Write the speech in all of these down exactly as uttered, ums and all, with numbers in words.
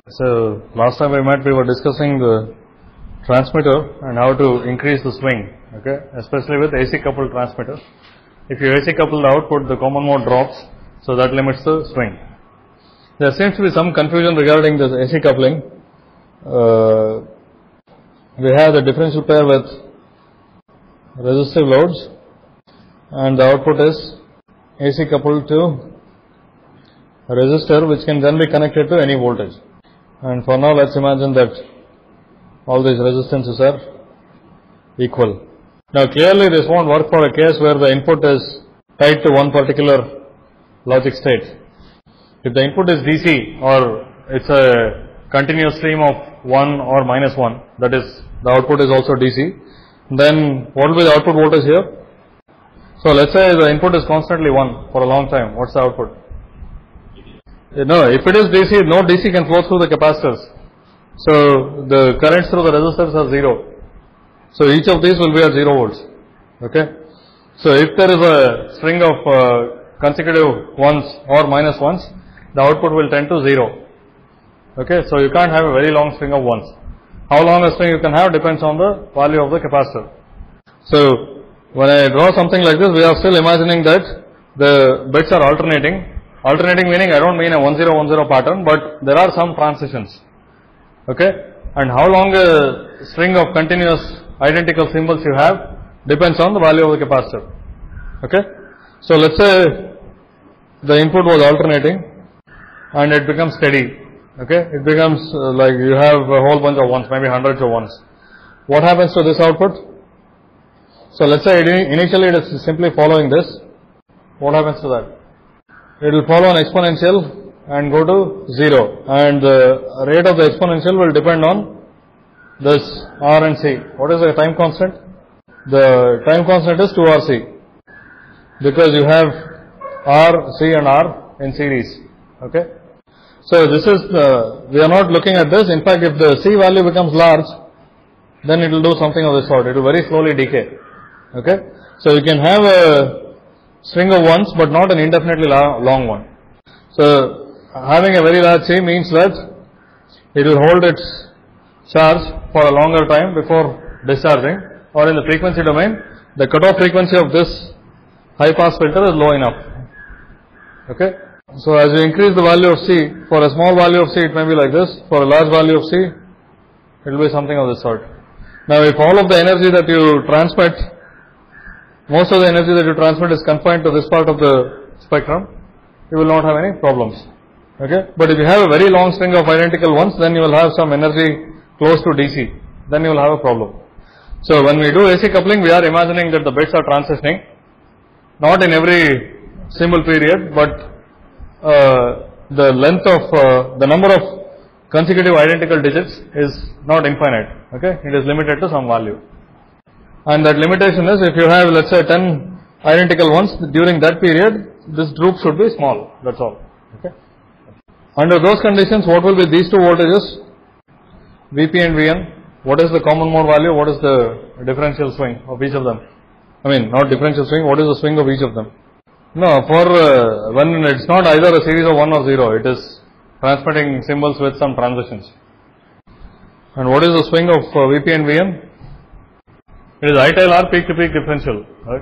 So last time we met, we were discussing the transmitter and how to increase the swing, okay, especially with A C coupled transmitter. If you A C couple the output, the common mode drops, so that limits the swing. There seems to be some confusion regarding this A C coupling. Uh, we have the differential pair with resistive loads, and the output is A C coupled to a resistor, which can then be connected to any voltage. And for now, let's imagine that all these resistances are equal. Now clearly this won't work for a case where the input is tied to one particular logic state. If the input is D C or it's a continuous stream of one or minus one, that is the output is also D C, then what will be the output voltage here? So let's say the input is constantly one for a long time. What's the output? No, if it is D C, no D C can flow through the capacitors. So the currents through the resistors are zero. So each of these will be at zero volts. Okay. So if there is a string of uh, consecutive ones or minus ones, the output will tend to zero. Okay. So you can't have a very long string of ones. How long a string you can have depends on the value of the capacitor. So when I draw something like this, we are still imagining that the bits are alternating. Alternating meaning I don't mean a one zero one zero pattern, but there are some transitions. Okay. And how long a string of continuous identical symbols you have depends on the value of the capacitor. Okay. So let's say the input was alternating and it becomes steady. Okay. It becomes uh, like you have a whole bunch of ones, maybe hundreds of ones. What happens to this output? So let's say it initially it is simply following this. What happens to that? It will follow an exponential and go to zero, and the rate of the exponential will depend on this R and C. What is the time constant? The time constant is two R C, because you have R, C and R in series. Okay. So this is the, we are not looking at this. In fact, if the C value becomes large, then it will do something of this sort. It will very slowly decay. Okay. So you can have a string of ones, but not an indefinitely long one. So having a very large C means that it will hold its charge for a longer time before discharging, or in the frequency domain, the cutoff frequency of this high pass filter is low enough. Okay. So as you increase the value of C, for a small value of C it may be like this, for a large value of C it will be something of this sort. Now if all of the energy that you transmit, most of the energy that you transmit is confined to this part of the spectrum, you will not have any problems. Okay. But if you have a very long string of identical ones, then you will have some energy close to D C. Then you will have a problem. So when we do A C coupling, we are imagining that the bits are transitioning, not in every symbol period, but uh, the length of uh, the number of consecutive identical digits is not infinite. Okay. It is limited to some value. And that limitation is, if you have, let's say, ten identical ones during that period, this group should be small. That's all. Okay. Under those conditions, what will be these two voltages? V P and V N. What is the common mode value? What is the differential swing of each of them? I mean, not differential swing. What is the swing of each of them? No, for uh, when it's not either a series of one or zero, it is transmitting symbols with some transitions. And what is the swing of uh, V P and V N? It is I tail R peak to peak differential, right?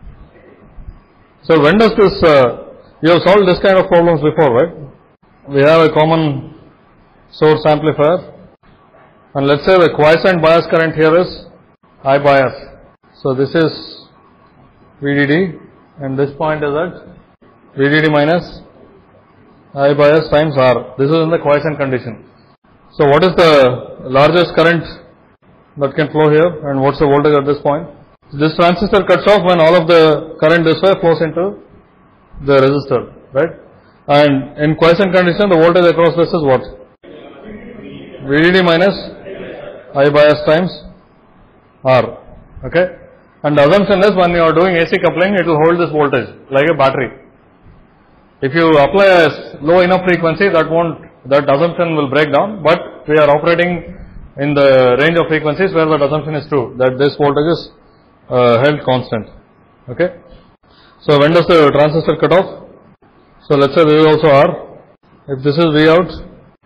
So when does this, uh, you have solved this kind of problems before, right? We have a common source amplifier, and let's say the quiescent bias current here is I bias. So this is V D D, and this point is at V D D minus I bias times R. This is in the quiescent condition. So what is the largest current that can flow here, and what's the voltage at this point? This transistor cuts off when all of the current this way flows into the resistor, right? And in quiescent condition, the voltage across this is what? V D D minus I bias times R. Okay? And the assumption is, when you are doing A C coupling, it will hold this voltage like a battery. If you apply a low enough frequency, that won't, that assumption will break down, but we are operating in the range of frequencies where that assumption is true, that this voltage is uh, held constant. Okay. So when does the transistor cut off? So let's say this is also R. If this is V out,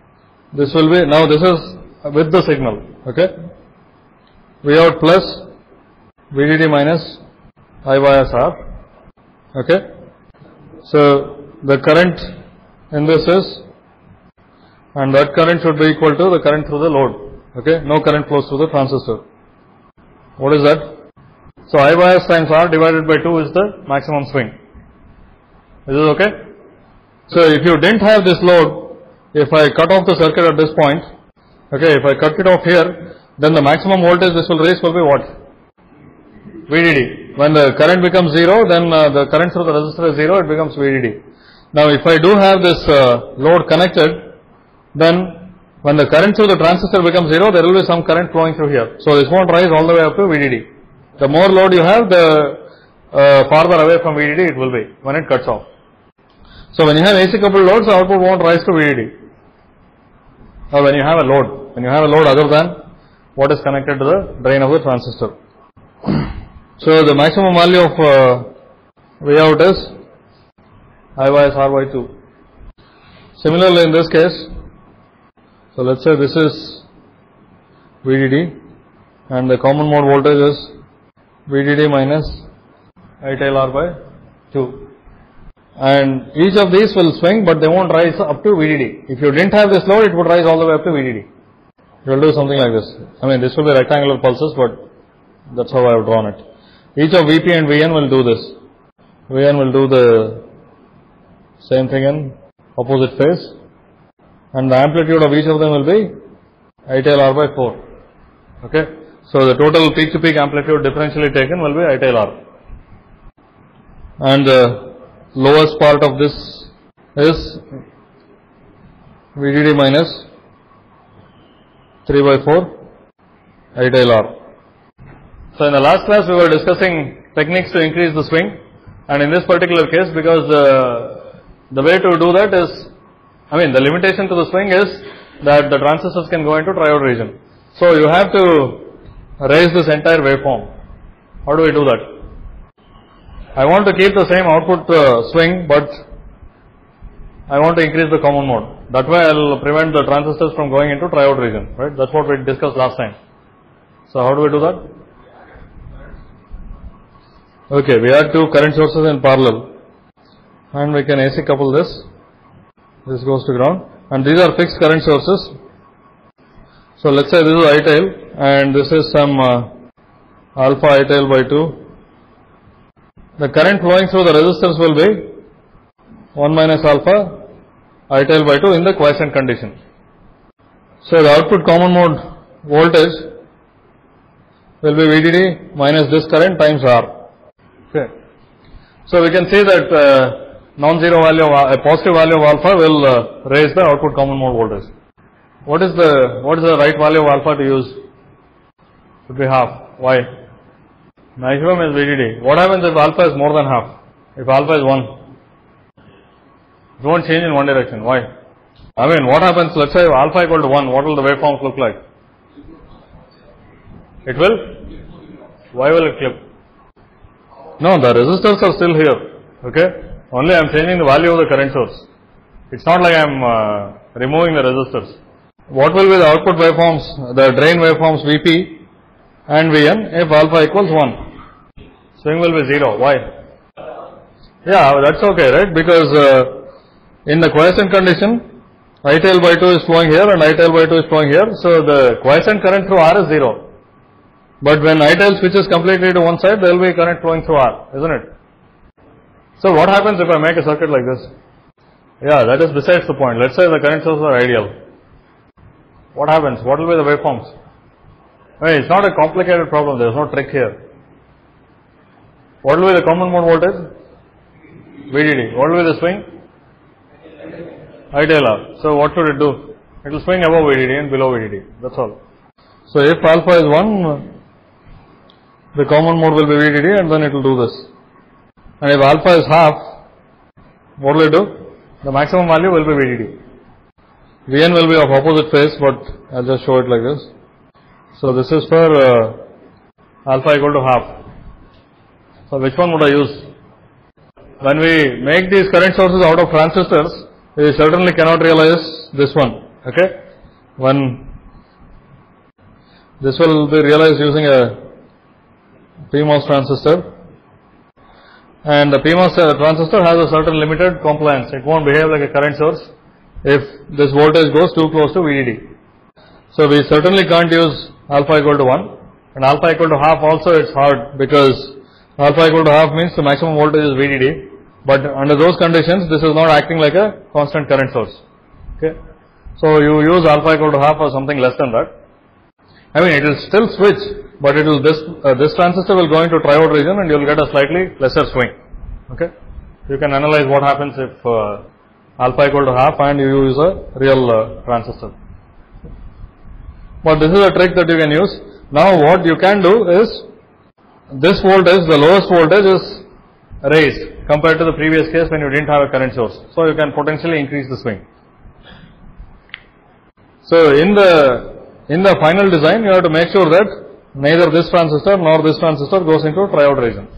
this will be, now this is with the signal, okay. V out plus V D D minus I bias R, okay. So the current in this is, and that current should be equal to the current through the load, okay. No current flows through the transistor. What is that? So I bias times R divided by two is the maximum swing. Is this okay? So if you didn't have this load, if I cut off the circuit at this point, okay, if I cut it off here, then the maximum voltage this will raise will be what? V D D. When the current becomes zero, then uh, the current through the resistor is zero, it becomes V D D. Now if I do have this uh, load connected, then when the current through the transistor becomes zero, there will be some current flowing through here. So this won't rise all the way up to V D D. The more load you have, the uh, farther away from V D D it will be when it cuts off. So when you have A C coupled loads, the output won't rise to V D D. Or when you have a load, when you have a load other than what is connected to the drain of the transistor. So the maximum value of uh, V out is I bias R by two. Similarly in this case, so let's say this is V D D and the common mode voltage is V D D minus I tail R by two. And each of these will swing, but they won't rise up to V D D. If you didn't have this load, it would rise all the way up to V D D. You will do something like this. I mean, this will be rectangular pulses, but that's how I have drawn it. Each of V P and V N will do this. V N will do the same thing in opposite phase, and the amplitude of each of them will be I tail R by four. Okay. So the total peak to peak amplitude differentially taken will be I tail R. And the lowest part of this is V D D minus three by four I tail R. So in the last class we were discussing techniques to increase the swing, and in this particular case, because the, the way to do that is, I mean the limitation to the swing is that the transistors can go into triode region. So you have to raise this entire waveform. How do we do that? I want to keep the same output uh, swing, but I want to increase the common mode. That way I will prevent the transistors from going into triode region, right? That's what we discussed last time. So how do we do that? Okay, we have two current sources in parallel, and we can A C couple this. This goes to ground, and these are fixed current sources. So let's say this is I tail, and this is some uh, alpha I tail by two. The current flowing through the resistors will be one minus alpha I tail by two in the quiescent condition. So the output common mode voltage will be V D D minus this current times R. Okay. So we can see that uh, non-zero value of a positive value of alpha will uh, raise the output common mode voltage. What is the what is the right value of alpha to use? Should be half. Why? Maximum is V D D. What happens if alpha is more than half? If alpha is one, it won't change in one direction. Why? I mean, what happens? Let's say if alpha equal to one. What will the waveforms look like? It will. Why will it clip? No, the resistors are still here. Okay. Only I am changing the value of the current source. It's not like I am uh, removing the resistors. What will be the output waveforms? The drain waveforms V P and V N if alpha equals one. Swing will be zero. Why? Yeah, that's okay, right? Because uh, in the quiescent condition, I tail by two is flowing here and I tail by two is flowing here. So the quiescent current through R is zero. But when I tail switches completely to one side, there will be current flowing through R, isn't it? So what happens if I make a circuit like this? Yeah, that is besides the point. Let's say the current sources are ideal. What happens? What will be the waveforms? I mean, it's not a complicated problem. There is no trick here. What will be the common mode voltage? V D D. What will be the swing? I tail R. So what should it do? It will swing above V D D and below V D D. That's all. So if alpha is one, the common mode will be V D D and then it will do this. And if alpha is half, what will it do? The maximum value will be V D D. V N will be of opposite phase, but I'll just show it like this. So this is for uh, alpha equal to half. So which one would I use? When we make these current sources out of transistors, we certainly cannot realize this one. Okay. when this will be realized using a P MOS transistor, and the P MOS transistor has a certain limited compliance. It won't behave like a current source if this voltage goes too close to V D D. So we certainly can't use alpha equal to one, and alpha equal to half also it's hard, because alpha equal to half means the maximum voltage is V D D, but under those conditions this is not acting like a constant current source. Okay, so you use alpha equal to half or something less than that. I mean, it will still switch, but it will this uh, this transistor will go into triode region and you will get a slightly lesser swing. Okay, you can analyze what happens if uh, alpha equal to half and you use a real uh, transistor. But this is a trick that you can use. Now what you can do is, this voltage, the lowest voltage is raised compared to the previous case when you didn't have a current source. So you can potentially increase the swing. So in the in the final design, you have to make sure that neither this transistor nor this transistor goes into triode region.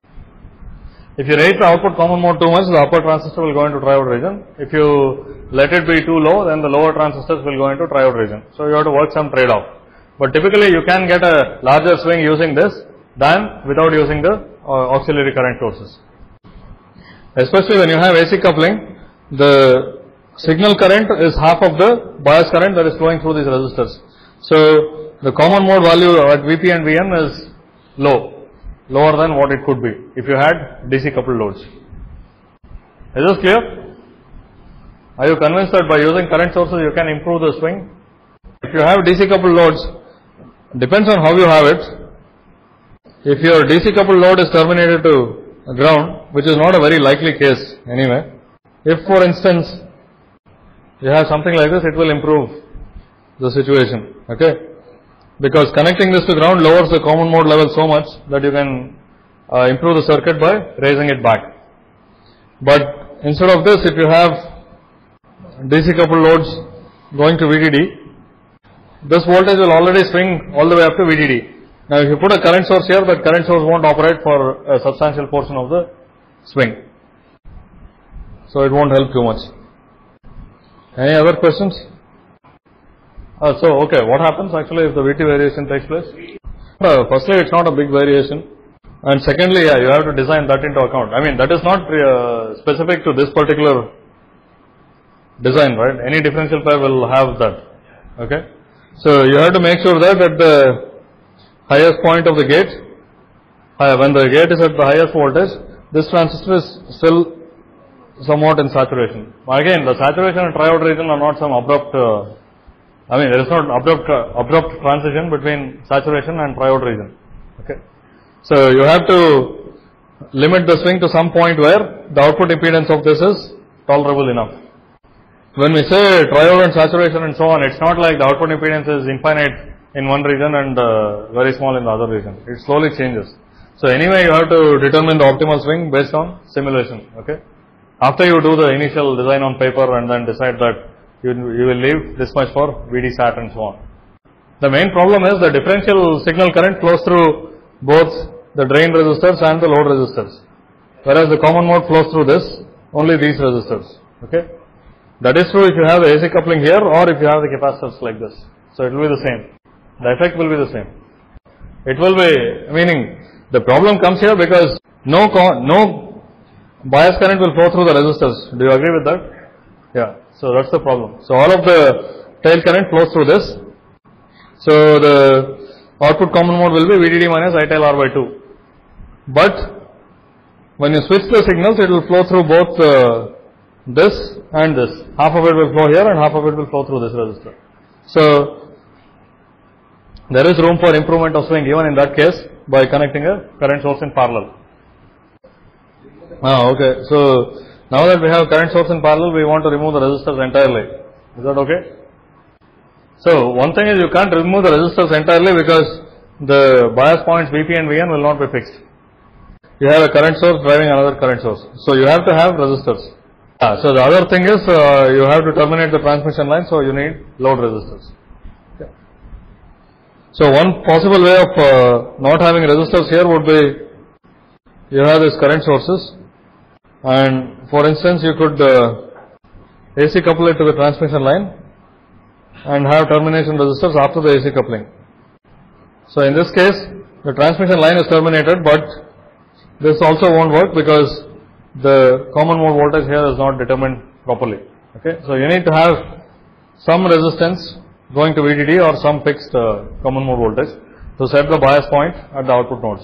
If you raise the output common mode too much, the upper transistor will go into triode region. If you let it be too low, then the lower transistors will go into triode region. So you have to work some trade-off. But typically you can get a larger swing using this than without using the uh, auxiliary current sources. Especially when you have A C coupling, the signal current is half of the bias current that is flowing through these resistors. So the common mode value at V P and V N is low, lower than what it could be if you had D C coupled loads. Is this clear? Are you convinced that by using current sources you can improve the swing? If you have D C coupled loads, depends on how you have it. If your D C coupled load is terminated to ground, which is not a very likely case anyway, if for instance you have something like this, it will improve the situation, okay? Because connecting this to ground lowers the common mode level so much that you can uh, improve the circuit by raising it back. But instead of this, if you have D C coupled loads going to V D D, this voltage will already swing all the way up to V D D. Now if you put a current source here, that current source won't operate for a substantial portion of the swing. So it won't help too much. Any other questions? Uh, so okay, what happens actually if the V T variation takes place? Uh, firstly, it's not a big variation, and secondly, yeah, you have to design that into account. I mean, that is not uh, specific to this particular design, right? Any differential pair will have that. Okay, so you have to make sure that at the highest point of the gate, uh, when the gate is at the highest voltage, this transistor is still somewhat in saturation. Again, the saturation and triode region are not some abrupt. Uh, I mean, there is not abrupt uh, abrupt transition between saturation and triode region. Okay, so you have to limit the swing to some point where the output impedance of this is tolerable enough. When we say triode and saturation and so on, it's not like the output impedance is infinite in one region and uh, very small in the other region. It slowly changes. So anyway, you have to determine the optimal swing based on simulation. Okay, after you do the initial design on paper and then decide that you, you will leave this much for V D SAT and so on. The main problem is the differential signal current flows through both the drain resistors and the load resistors, whereas the common mode flows through this, only these resistors. Okay, that is true if you have the A C coupling here or if you have the capacitors like this. So it will be the same. The effect will be the same. It will be, meaning the problem comes here because no no bias current will flow through the resistors. Do you agree with that? Yeah. So that's the problem. So all of the tail current flows through this. So the output common mode will be V D D minus I tail R by two. But when you switch the signals, it will flow through both uh, this and this. Half of it will flow here and half of it will flow through this resistor. So there is room for improvement of swing even in that case by connecting a current source in parallel. Ah, okay. So now that we have current source in parallel, we want to remove the resistors entirely. Is that okay? So one thing is you can't remove the resistors entirely because the bias points V P and V N will not be fixed. You have a current source driving another current source. So you have to have resistors. Ah, so the other thing is uh, you have to terminate the transmission line, so you need load resistors. Okay. So one possible way of uh, not having resistors here would be you have these current sources, and for instance you could uh, A C couple it to the transmission line and have termination resistors after the A C coupling. So in this case, the transmission line is terminated, but this also won't work because the common mode voltage here is not determined properly. Okay, so you need to have some resistance going to V D D or some fixed uh, common mode voltage to set the bias point at the output nodes.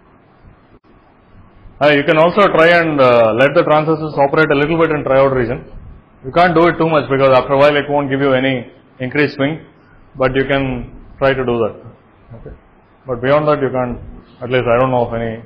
Uh, you can also try and uh, let the transistors operate a little bit in triode region. You can't do it too much because after a while it won't give you any increased swing, but you can try to do that. Okay. But beyond that you can't, at least I don't know of any.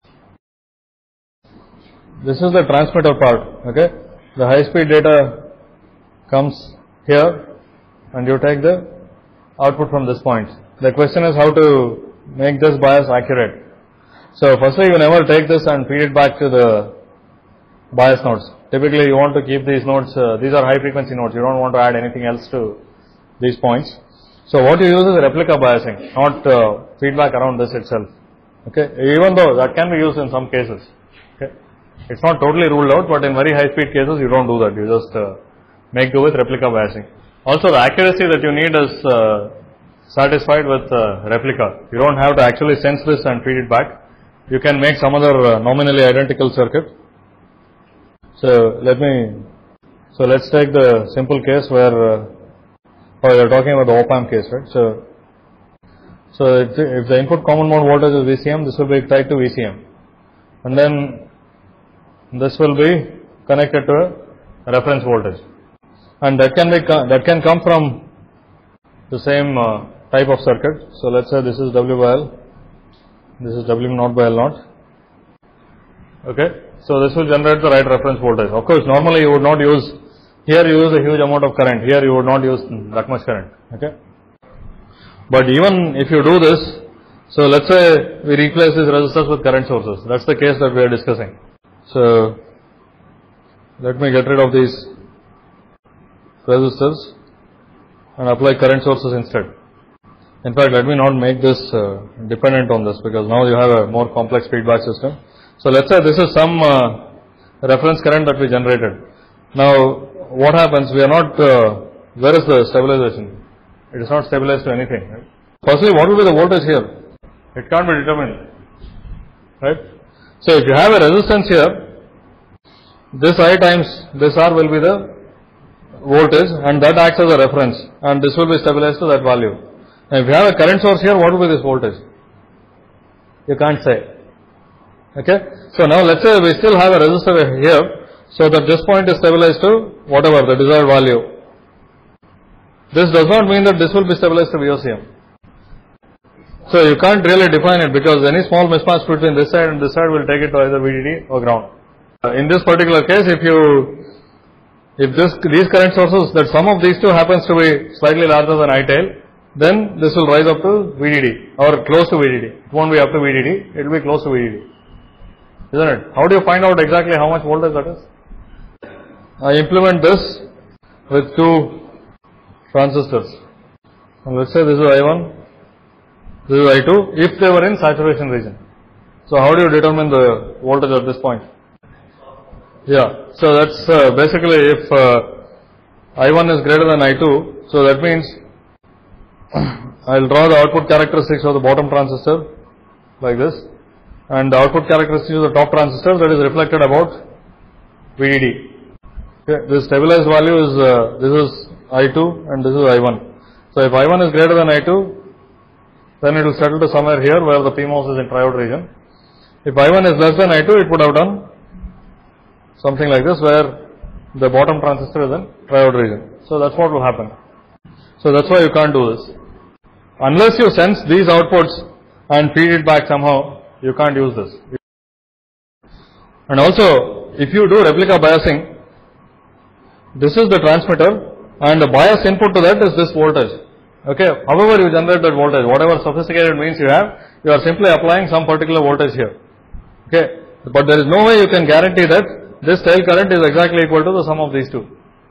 This is the transmitter part. Okay. The high speed data comes here and you take the output from this point. The question is how to make this bias accurate. So firstly you never take this and feed it back to the bias nodes. Typically you want to keep these nodes, uh, these are high frequency nodes, you don't want to add anything else to these points. So what you use is replica biasing, not uh, feedback around this itself. Okay, even though that can be used in some cases. Okay, it's not totally ruled out, but in very high speed cases you don't do that, you just uh, make do with replica biasing. Also the accuracy that you need is uh, satisfied with uh, replica. You don't have to actually sense this and feed it back. You can make some other uh, nominally identical circuit. So let me, so let's take the simple case where, uh, oh, you're talking about the op-amp case, right? So, so if the, if the input common mode voltage is V C M, this will be tied to V C M, and then this will be connected to a reference voltage, and that can be that can come from the same uh, type of circuit. So let's say this is W by L, this is W naught by L naught. Okay. So this will generate the right reference voltage. Of course, normally you would not use, here you use a huge amount of current, here you would not use that much current. Okay. But even if you do this, so let's say we replace these resistors with current sources. That's the case that we are discussing. So let me get rid of these resistors and apply current sources instead. In fact, let me not make this uh, dependent on this, because now you have a more complex feedback system. So let's say this is some uh, reference current that we generated. Now what happens? We are not, uh, where is the stabilization? It is not stabilized to anything. Right? Firstly, what will be the voltage here? It can't be determined. Right? So if you have a resistance here, this I times this R will be the voltage, and that acts as a reference, and this will be stabilized to that value. And if you have a current source here, what will be this voltage? You can't say. Okay. So now let's say we still have a resistor here, so that this point is stabilized to whatever the desired value. This does not mean that this will be stabilized to V O C M. So you can't really define it, because any small mismatch between this side and this side will take it to either V D D or ground. Uh, in this particular case, if you, if this, these current sources, that sum of these two happens to be slightly larger than I tail, then this will rise up to V D D or close to V D D. It won't be up to V D D, it will be close to V D D. Isn't it? How do you find out exactly how much voltage that is? I implement this with two transistors. And let's say this is I one, this is I two, if they were in saturation region. So how do you determine the voltage at this point? Yeah, so that's uh, basically if uh, I one is greater than I two, so that means I'll draw the output characteristics of the bottom transistor like this, and the output characteristics of the top transistor, that is reflected about V D D. Okay, this stabilized value is, uh, this is I two and this is I one. So if I one is greater than I two, then it will settle to somewhere here where the P MOS is in triode region. If I one is less than I two, it would have done something like this, where the bottom transistor is in triode region. So that's what will happen. So that's why you can't do this. Unless you sense these outputs and feed it back somehow, you can't use this. And also, if you do replica biasing, this is the transmitter and the bias input to that is this voltage. Okay, however you generate that voltage, whatever sophisticated means you have, you are simply applying some particular voltage here. Okay, but there is no way you can guarantee that this tail current is exactly equal to the sum of these two,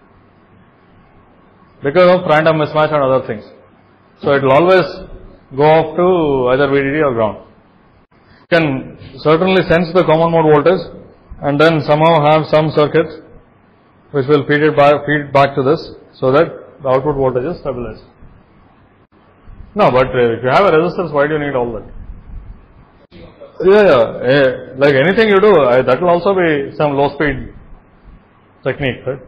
because of random mismatch and other things. So it will always go off to either V D D or ground. You can certainly sense the common mode voltage and then somehow have some circuit which will feed it back, feed back to this, so that the output voltage is stabilized. No, but uh, if you have a resistance, why do you need all that? Yeah, yeah, uh, like anything you do, uh, that will also be some low speed technique, right?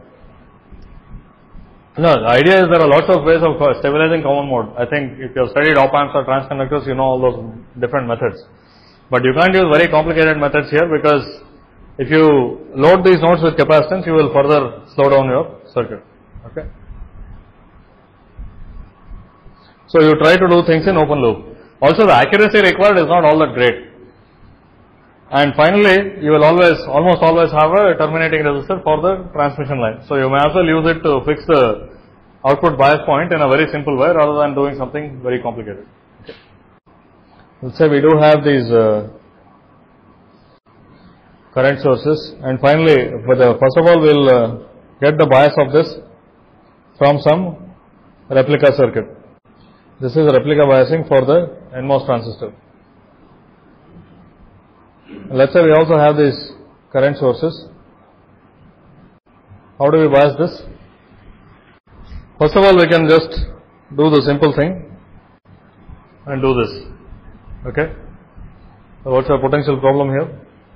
No, the idea is there are lots of ways of uh, stabilizing common mode. I think if you have studied op amps or transconductors, you know all those different methods. But you can't use very complicated methods here, because if you load these nodes with capacitance, you will further slow down your circuit. Okay. So you try to do things in open loop. Also, the accuracy required is not all that great. And finally, you will always, almost always have a terminating resistor for the transmission line. So you may as well use it to fix the output bias point in a very simple way, rather than doing something very complicated. Okay. Let's say we do have these uh, current sources, and finally, but, uh, first of all, we will uh, get the bias of this from some replica circuit. This is replica biasing for the N MOS transistor. Let's say we also have these current sources. How do we bias this? First of all, we can just do the simple thing and do this. Okay. So what's the potential problem here?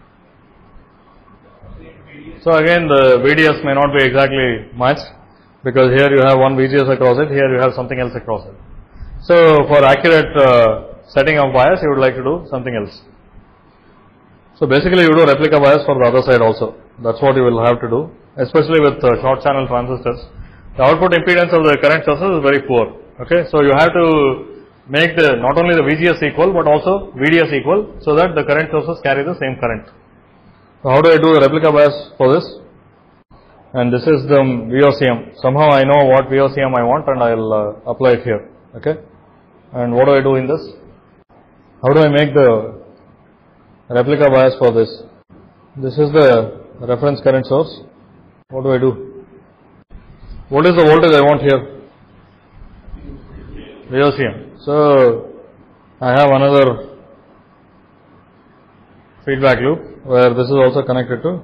So again, the V D S may not be exactly matched, because here you have one V G S across it, here you have something else across it. So for accurate uh, setting of bias, you would like to do something else. So basically you do replica bias for the other side also. That's what you will have to do, especially with uh, short channel transistors. The output impedance of the current sources is very poor. Okay, so you have to make the not only the V G S equal, but also V D S equal, so that the current sources carry the same current. So how do I do the replica bias for this? And this is the V O C M. Somehow I know what V O C M I want, and I will uh, apply it here. Okay, and what do I do in this? How do I make the replica bias for this? This is the reference current source. What do I do? What is the voltage I want here? V O C M. So I have another feedback loop where this is also connected to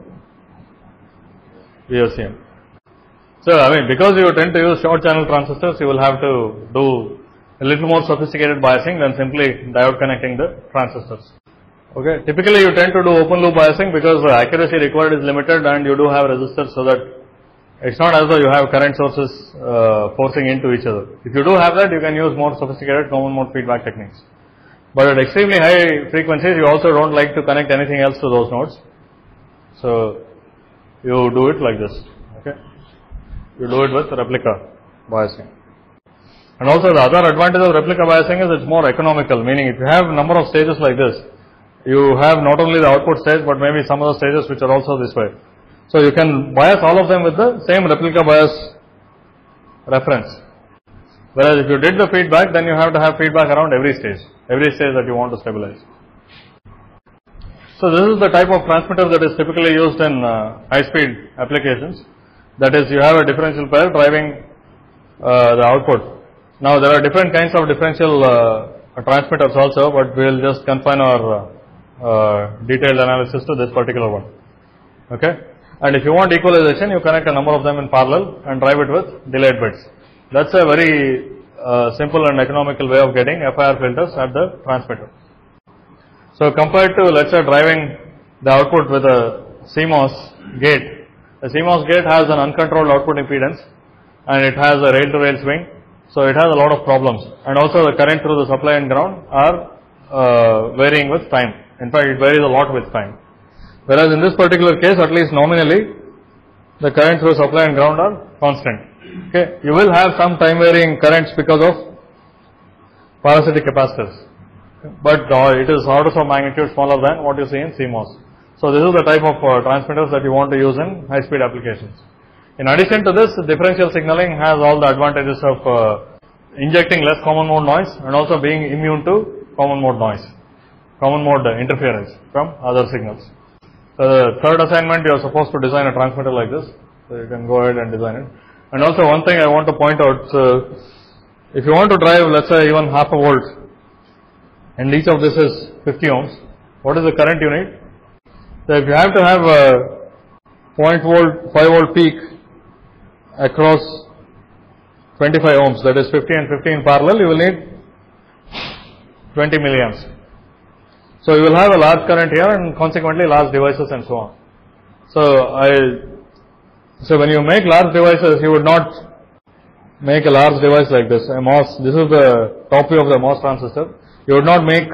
V O C M. So I mean, because you tend to use short channel transistors, you will have to do a little more sophisticated biasing than simply diode connecting the transistors. Okay, typically you tend to do open loop biasing because the accuracy required is limited, and you do have resistors, so that it's not as though you have current sources uh, forcing into each other. If you do have that, you can use more sophisticated common mode feedback techniques. But at extremely high frequencies, you also don't like to connect anything else to those nodes. So you do it like this. Okay, you do it with replica biasing. And also the other advantage of replica biasing is it's more economical, meaning if you have a number of stages like this, you have not only the output stage, but maybe some other stages which are also this way. So you can bias all of them with the same replica bias reference. Whereas if you did the feedback, then you have to have feedback around every stage, every stage that you want to stabilize. So this is the type of transmitter that is typically used in uh, high-speed applications. That is, you have a differential pair driving uh, the output. Now there are different kinds of differential uh, transmitters also, but we will just confine our uh, uh, detailed analysis to this particular one. Okay, and if you want equalization, you connect a number of them in parallel and drive it with delayed bits. That's a very uh, simple and economical way of getting F I R filters at the transmitter. So compared to, let's say, driving the output with a C MOS gate, the C MOS gate has an uncontrolled output impedance, and it has a rail-to-rail swing, so it has a lot of problems. And also the current through the supply and ground are uh, varying with time. In fact, it varies a lot with time. Whereas in this particular case, at least nominally, the current through supply and ground are constant. Okay, you will have some time varying currents because of parasitic capacitors, but uh, it is orders of magnitude smaller than what you see in C MOS. So this is the type of uh, transmitters that you want to use in high speed applications. In addition to this, differential signaling has all the advantages of uh, injecting less common mode noise and also being immune to common mode noise, common mode uh, interference from other signals. So the third assignment, you are supposed to design a transmitter like this, so you can go ahead and design it. And also one thing I want to point out, so if you want to drive, let's say, even half a volt, and each of this is fifty ohms, what is the current you need? So if you have to have a zero point five volt peak across twenty-five ohms, that is fifty and fifty in parallel, you will need twenty milliamps. So you will have a large current here and consequently large devices and so on. So I, so when you make large devices, you would not make a large device like this, a MOS, this is the top view of the MOS transistor. You would not make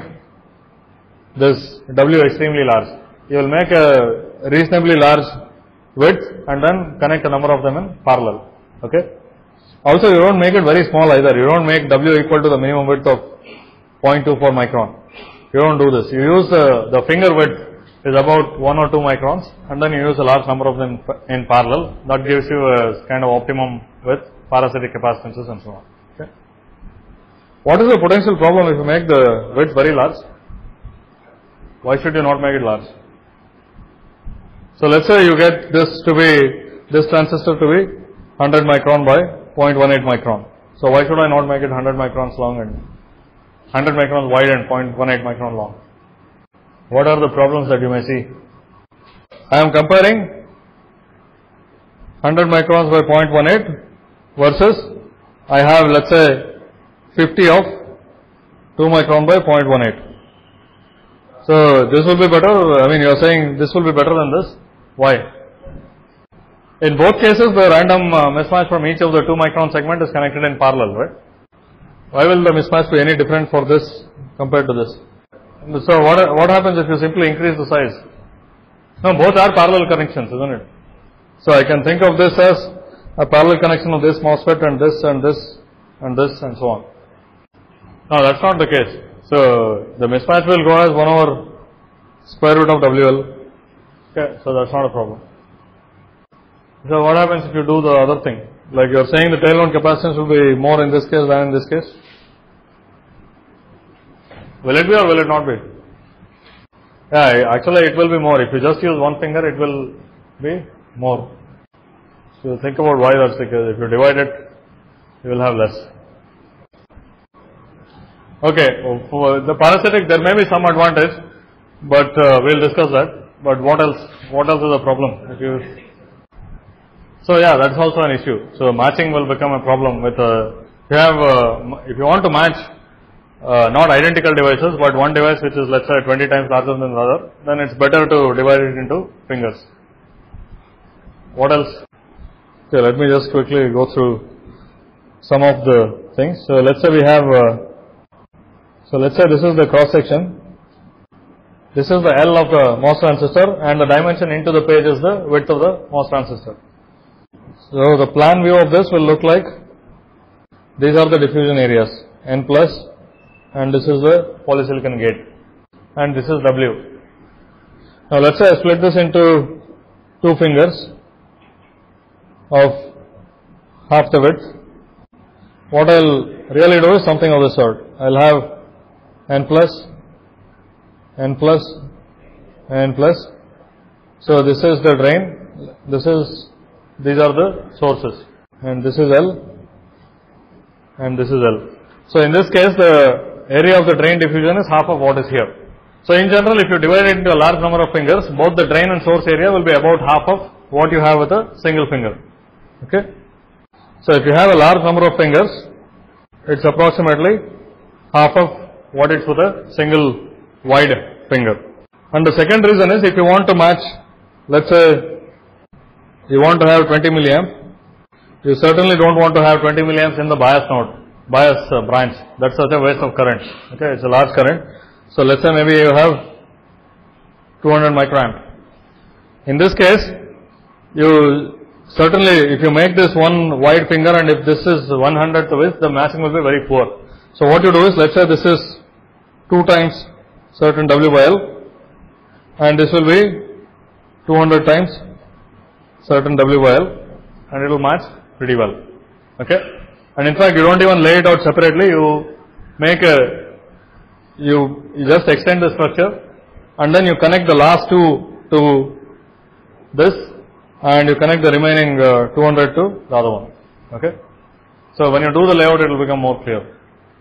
this W extremely large. You will make a reasonably large width and then connect a number of them in parallel. Okay. Also, you don't make it very small either. You don't make W equal to the minimum width of zero point two four micron. You don't do this. You use uh, the finger width is about one or two microns, and then you use a large number of them in parallel. That gives you a kind of optimum with parasitic capacitances and so on. Okay. What is the potential problem if you make the width very large? Why should you not make it large? So let's say you get this to be, this transistor to be one hundred micron by zero point one eight micron. So why should I not make it one hundred microns long and one hundred microns wide and zero point one eight micron long? What are the problems that you may see? I am comparing one hundred microns by zero point one eight versus I have, let's say, fifty of two micron by zero point one eight. So this will be better. I mean, you are saying this will be better than this. Why? In both cases, the random uh, mismatch from each of the two micron segment is connected in parallel, right? Why will the mismatch be any different for this compared to this? So what what happens if you simply increase the size? No, both are parallel connections, isn't it? So I can think of this as a parallel connection of this MOSFET and this and this and this and so on. No, that's not the case. So the mismatch will go as one over square root of W L. Okay, so that's not a problem. So what happens if you do the other thing? Like you are saying the tail wound capacitance will be more in this case than in this case. Will it be or will it not be? Yeah, actually it will be more. If you just use one finger, it will be more. So think about why that's the case. If you divide it, you will have less. Okay, for the parasitic there may be some advantage, but uh, we'll discuss that. But what else? What else is a problem? If you so yeah, that's also an issue. So matching will become a problem with uh, if you have uh, if you want to match uh, not identical devices, but one device which is, let's say, twenty times larger than the other, then it's better to divide it into fingers. What else? Okay, let me just quickly go through some of the things. So let's say we have. Uh, So let's say this is the cross section, this is the L of the MOS transistor, and the dimension into the page is the width of the MOS transistor. So the plan view of this will look like, these are the diffusion areas, N plus, and this is the polysilicon gate, and this is W. Now let's say I split this into two fingers of half the width. What I'll really do is something of this sort. I'll have N plus, N plus, N plus. So this is the drain, this is, these are the sources, and this is L, and this is L. So in this case, the area of the drain diffusion is half of what is here. So in general, if you divide it into a large number of fingers, both the drain and source area will be about half of what you have with a single finger. Okay. So if you have a large number of fingers, it's approximately half of what it's with a single wide finger. And the second reason is, if you want to match, let's say you want to have twenty milliamp, you certainly don't want to have twenty milliamps in the bias node, bias uh, branch. That's such a waste of current. Okay, it's a large current. So let's say maybe you have two hundred microamp. In this case, you certainly, if you make this one wide finger and if this is one hundredth width, the matching will be very poor. So what you do is, let's say this is two times certain W by L, and this will be two hundred times certain W by L, and it will match pretty well. Okay, and in fact you don't even lay it out separately. You make a, you, you just extend the structure, and then you connect the last two to this, and you connect the remaining uh, two hundred to the other one. Okay, so when you do the layout, it will become more clear.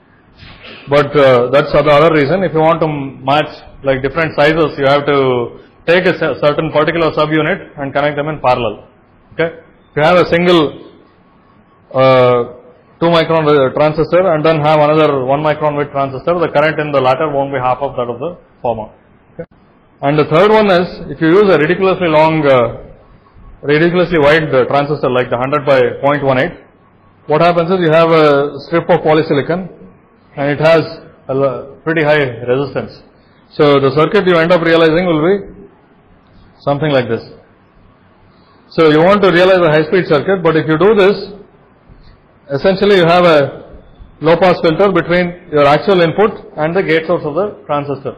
But uh, that's the other reason. If you want to match like different sizes, you have to take a certain particular subunit and connect them in parallel. Okay. If you have a single uh, two micron transistor and then have another one micron width transistor, the current in the latter won't be half of that of the former. Okay. And the third one is, if you use a ridiculously long, uh, ridiculously wide uh, transistor like the one hundred by zero point one eight, what happens is you have a strip of polysilicon and it has a pretty high resistance. So the circuit you end up realizing will be something like this. So you want to realize a high speed circuit, but if you do this, essentially you have a low pass filter between your actual input and the gate source of the transistor.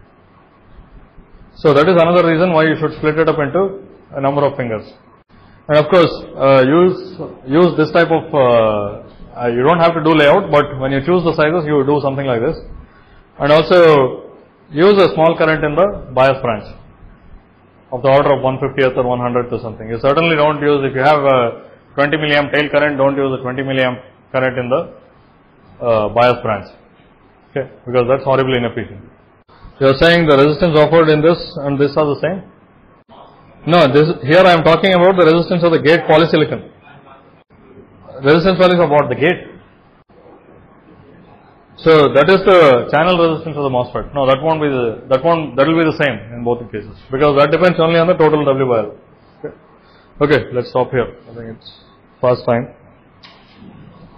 So that is another reason why you should split it up into a number of fingers. And of course, uh, use use this type of, uh, uh, you don't have to do layout, but when you choose the sizes, you do something like this. And also use a small current in the bias branch of the order of one fiftieth or one hundredth or something. You certainly don't use, if you have a twenty milliamp tail current, don't use a twenty milliamp current in the uh, bias branch, okay, because that's horribly inefficient. You are saying the resistance offered in this and this are the same? No, this here I am talking about the resistance of the gate polysilicon. Resistance values of what? The gate. So that is the channel resistance of the MOSFET. No, that won't be the, that won't, that will be the same in both the cases, because that depends only on the total W by L. Okay, okay, let's stop here. I think it's past time.